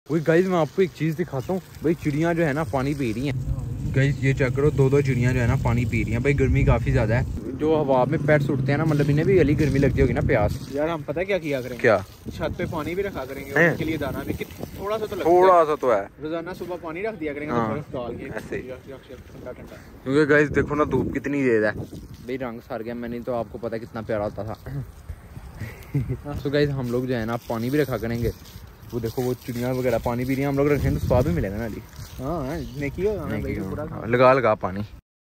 वही गाइस मैं आपको एक चीज़ दिखाता हूँ भाई, चिड़ियाँ जो है ना पानी पी रही हैं। गाइस ये चेक करो, दो चिड़ियाँ जो है ना पानी पी रही हैं। भाई गर्मी काफ़ी ज़्यादा है, जो हवा में पेट्स उठते हैं ना, मतलब इन्हें भी अली गर्मी लगती होगी ना, प्यास। यार हम पता क्या किया करेंगे, क्या छत पे पानी भी रखा करेंगे उनके लिए, दाना भी थोड़ा सा तो है। रोजाना सुबह पानी रख दिया करेंगे, बर्फ डाल के ऐसे ठंडा ठंडा। क्योंकि गाइस देखो ना धूप कितनी तेज है भाई, रंग सार गया। मैंने तो आपको पता कितना प्यारा होता था। तो गाइस हम लोग जो है ना पानी भी रखा करेंगे। वो देखो वो चिड़िया वगैरह पानी पी रही हैं, हम लोग रखेंगे तो स्वाद भी मिलेगा ना अली। हाँ लगा पानी।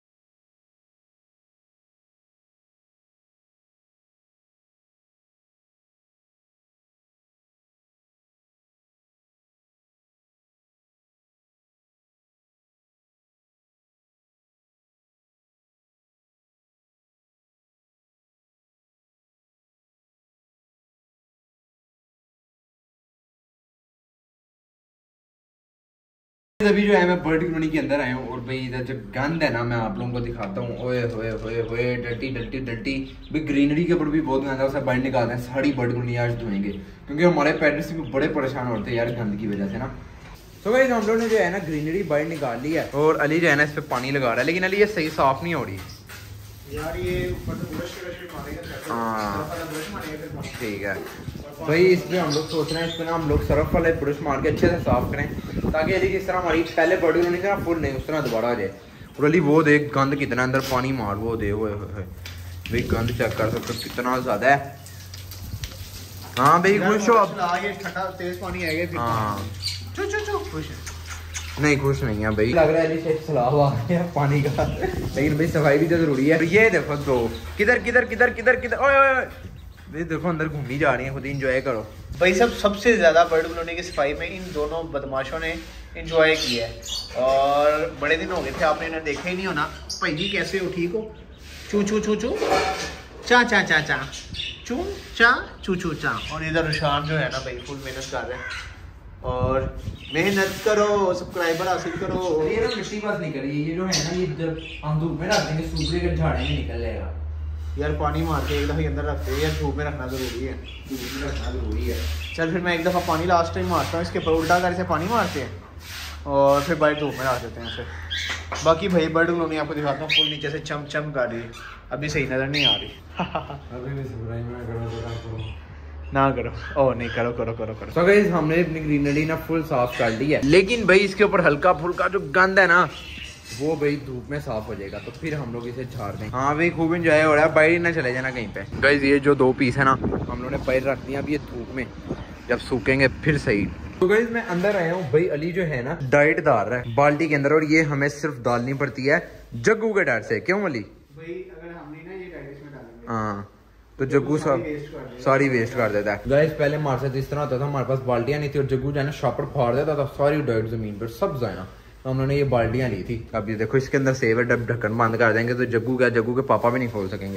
अभी जो है मैं बर्ड कॉलोनी के अंदर आया हूँ और भाई इधर जो गंद है ना मैं आप लोगों को दिखाता हूँ। ओए होए होए होए डल्टी डल्टी डल्टी भाई, ग्रीनरी के ऊपर भी बहुत गंदा है, उसे बर्ड निकालते हैं। सारी बर्ड कॉलोनी आज धोएंगे क्योंकि हमारे पेरेंट्स भी बड़े परेशान होते हैं यार गंद की वजह से ना। तो भाई हम लोगों ने जो है ना ग्रीनरी बर्ड निकाल ली है और अली जो है ना इस पर पानी लगा रहा है, लेकिन अली ये सही साफ नहीं हो रही यार। ये हाँ ठीक है भाई, इसमें हम लोग सोच रहे हैं इसमें ना हम लोग सर्फ वाले ब्रश मार के अच्छे से साफ करें, ताकि अली जिस तरह हमारी पहले बर्ड कॉलोनी से ना फुल नहीं उस तरह दोबारा आ जाए। और अली वो देख गंद कितना अंदर पानी मार, वो दे वो भाई गंद चेक कर सकते हो कितना ज्यादा है। हाँ भाई खुश हो अब, ठंडा तेज पानी आएगा। हाँ खुश नहीं खुश नहीं है भाई, लग रहा है अली सलाह आ गया पानी का। लेकिन भाई सफाई भी तो जरूरी है। ये देखो दो किधर किधर किधर किधर किधर, ओए देखो अंदर घूमी जा रही है, खुद एंजॉय करो भाई। सबसे ज्यादा बर्ड कॉलोनी की सफाई में इन दोनों बदमाशों ने एंजॉय किया है, और बड़े दिन हो गए थे आपने इन्हें देखा ही नहीं होना। भाई जी कैसे हो, ठीक हो? चू चू चू चू चा चा चा चा चू चा चू चू चा। और इधर रुशान जो है ना भाई फुल मेहनत कर रहे हैं, और मेहनत करो सब्सक्राइबर हासिल करो। ये ना मिट्टी बस नहीं करी, ये जो है ना ये जब हम धूप में रख देंगे सूख के झाड़े में निकल जाएगा। यार पानी मार के एक दफ़ा अंदर रखते हैं यार, धूप में रखना ज़रूरी है, धूप में रखना जरूरी है। चल फिर मैं एक दफ़ा पानी लास्ट टाइम मारता हूँ, इसके ऊपर उल्टा कर से पानी मारते हैं और फिर बाहर धूप में रख देते हैं उसे। बाकी भाई बर्ड कॉलोनी आपको दिखाता हूँ, फुल नीचे से चम चम कर रही है, अभी सही नज़र नहीं आ रही। अभी भी सब्सक्राइब ना करो ना करो, ओ नहीं करो करो करो करो। तो गाइस हमने अपनी ग्रीनरी ना फुल साफ कर ली है, लेकिन भाई इसके ऊपर हल्का फुल्का जो गंद है ना वो भाई धूप में साफ हो जाएगा, तो फिर हम लोग इसे झाड़ देंगे। हाँ भाई खूब एंजॉय हो रहा है, बाहर ही ना चले जाना कहीं पे। गाइस ये जो दो पीस है ना हम लोगों ने बाहर रख दिया, अब ये धूप में जब सूखेंगे फिर सही। तो गाइस मैं अंदर आया हूँ, भाई अली जो है ना डाइट डाल रहा है बाल्टी के अंदर, और ये हमें सिर्फ डालनी पड़ती है जग्गू के डर से। क्यों अली? भाई अगर हमने ना ये डाइट इसमें डालेंगे हाँ तो जग्गू सारी वेस्ट कर देता है। गाइस पहले हमारे साथ इस तरह होता था, हमारे पास बाल्टियां नहीं थी और जग्गू जो है ना शॉपर फाड़ देता था सारी डाइट जमीन पर सब जाना, तो हमने ये बाल्टियां ली थी। अब ये देखो इसके अंदर सेव है, ढक्कन बंद कर देंगे तो जग्गू के पापा भी नहीं खोल सकेंगे।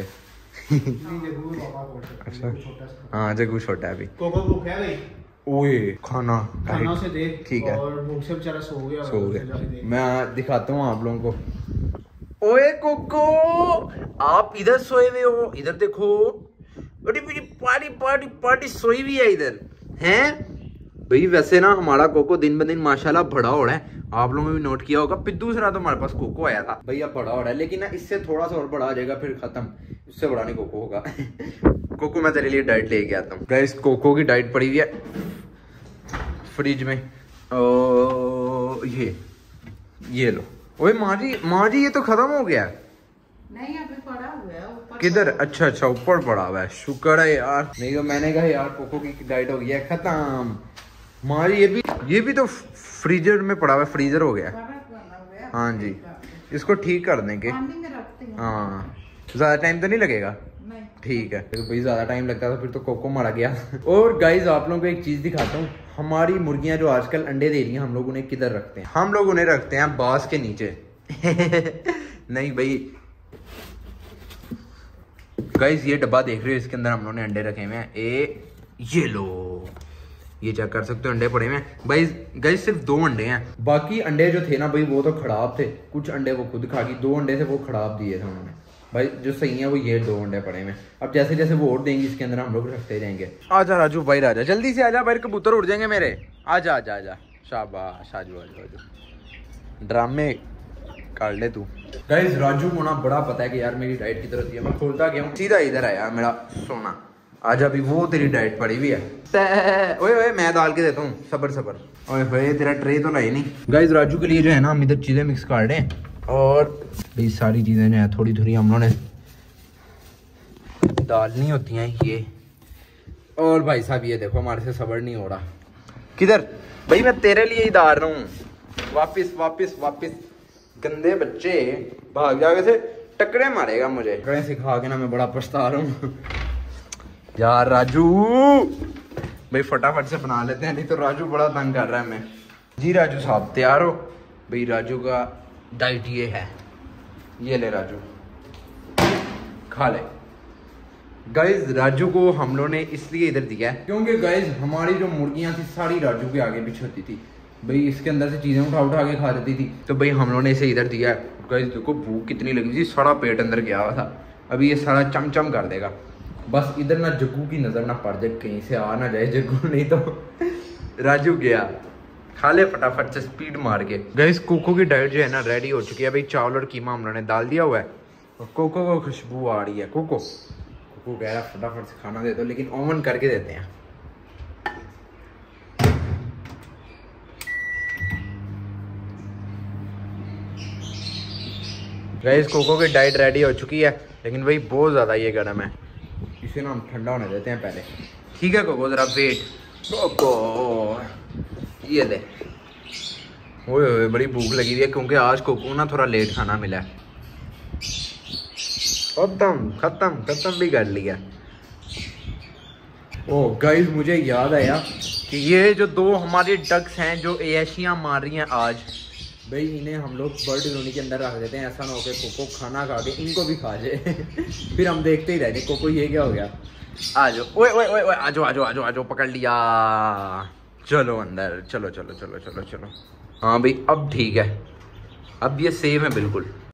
अच्छा हाँ जग्गू छोटा है अभी। कोको भूख है भाई, ओए खाना से दे, ठीक है, और भूख से बेचारा सो गया। मैं दिखाता हूँ आप लोगों को। ओए कोको आप इधर सोए हुए हो, इधर देखो बड़ी बड़ी पार्टी पार्टी पार्टी सोई हुई है इधर हैं भाई। वैसे ना हमारा कोको दिन ब दिन माशाल्लाह बड़ा हो रहा है, आप लोगों ने भी नोट किया होगा। पिद्दू से ना तो हमारे पास कोको आया था भाई, अब बड़ा हो रहा है, लेकिन ना इससे थोड़ा सा और बड़ा आ जाएगा फिर खत्म, इससे बड़ा नहीं कोको होगा। कोको मैं तेरे लिए डाइट लेके आता हूँ। गाइस कोको की डाइट पड़ी हुई है फ्रिज में, ये लो। ओए माँ जी ये तो खत्म हो गया। नहीं अभी पड़ा हुआ है ऊपर। किधर? अच्छा ऊपर पड़ा हुआ है, शुक्र है यार, नहीं तो मैंने कहा यार कोको की डाइट हो गई है खत्म। मारी ये भी तो फ्रीजर में पड़ा हुआ है, फ्रीजर हो गया। हाँ जी इसको ठीक कर देंगे। हाँ ज्यादा टाइम तो नहीं लगेगा? ठीक है फिर भाई, ज्यादा टाइम लगता था फिर तो कोको मारा गया। और गाइज आप लोगों को एक चीज दिखाता हूँ, हमारी मुर्गियां जो आजकल अंडे दे रही हैं हम लोग उन्हें किधर रखते हैं? हम लोग उन्हें रखते हैं बांस के नीचे। नहीं भाई गाइज ये डब्बा देख रहे हो, इसके अंदर हम लोगों ने अंडे रखे हुए हैं। ये लो ये चेक कर सकते हो अंडे पड़े हुए हैं भाई। गाइज सिर्फ 2 अंडे हैं, बाकी अंडे जो थे ना भाई वो तो खराब थे, कुछ अंडे वो खुद खा गई, 2 अंडे थे वो खराब दिए थे उन्होंने भाई। जो सही है वो ये 2 अंडे पड़े हुए हैं। अब जैसे जैसे वो और देंगी इसके अंदर हम लोग रखते जाएंगे। आजा राजू भाई, आजा जल्दी से आजा भाई, कबूतर उड़ जाएंगे मेरे। आजा आजा आजा शाबाश आजू आजू आजू ड्रामे कर ले तू। गाइस राजू को ना बड़ा पता है कि यार मेरी डाइट की तरफ है, मैं खोलता गया हूँ सीधा इधर आया मेरा सोना। आज अभी वो तेरी डाइट पड़ी हुई है। ओए ओए मैं डाल के देता हूँ, सबर सबर। ओए ओए तेरा ट्रे तो लाई नहीं। गाइस राजू के लिए जो है ना हम इधर चीज़ें मिक्स कर रहे हैं और भाई सारी चीज़ें जो है थोड़ी थोड़ी हम लोगों ने डालनी होती हैं ये। और भाई साहब ये देखो हमारे से सबर नहीं हो रहा। किधर भाई मैं तेरे लिए ही डाल रहा हूँ। वापिस वापिस वापिस गंदे बच्चे भाग जाके से टकरे मारेगा मुझे। टकरे सिखा के ना मैं बड़ा पछता रहा हूँ यार। राजू भाई फटाफट से बना लेते हैं, नहीं तो राजू बड़ा तंग कर रहा है मैं। जी राजू साहब तैयार हो? भाई राजू का डाइट ये है, ये ले राजू खा ले। गाइज राजू को हम लोग ने इसलिए इधर दिया है क्योंकि गाइज हमारी जो मुर्गियां थी सारी राजू के आगे पीछे होती थी भाई, इसके अंदर से चीजें उठा उठा के खा देती थी। तो भाई हम लोग ने इसे इधर दिया है। गाइज देखो भूख कितनी लगी थी, सारा पेट अंदर गया हुआ था। अभी ये सारा चमचम कर देगा। बस इधर ना जग्गू की नजर ना पड़ जाए, कहीं से आ ना जाए जग्गू, नहीं तो राजू गया। खा ले फटाफट से स्पीड मार के। गाइस कोको की डाइट जो है ना रेडी हो चुकी है भाई। चावल और कीमा हम लोगों ने डाल दिया हुआ है और कोको को खुशबू आ रही है। कोको कोको कह रहा फटाफट से खाना दे दो, लेकिन ओवन करके देते हैं। गाइस कोको की डाइट रेडी हो चुकी है, लेकिन भाई बहुत ज़्यादा ये गर्म है, इसे ना हम ठंडा होने देते हैं पहले। ठीक है कोको ज़रा वेट। कोको ये दे। ओए ओए बड़ी भूख लगी हुई है क्योंकि आज कोको ना थोड़ा लेट खाना मिला है। खत्म खत्म खत्म भी कर लिया। ओह गाइस मुझे याद आया कि ये जो दो हमारे डक्स हैं जो ऐशियाँ मार रही हैं आज, भाई इन्हें हम लोग बर्ड कॉलोनी के अंदर रख देते हैं। ऐसा ना हो कि कोको खाना खा के इनको भी खा जाए फिर हम देखते ही रहते कोको ये क्या हो गया। आ जाओ ओए ओए ओए आ जाओ आ जाओ आ जाओ आ जाओ, पकड़ लिया। चलो अंदर चलो चलो चलो चलो चलो। हाँ भाई अब ठीक है, अब ये सेफ है बिल्कुल।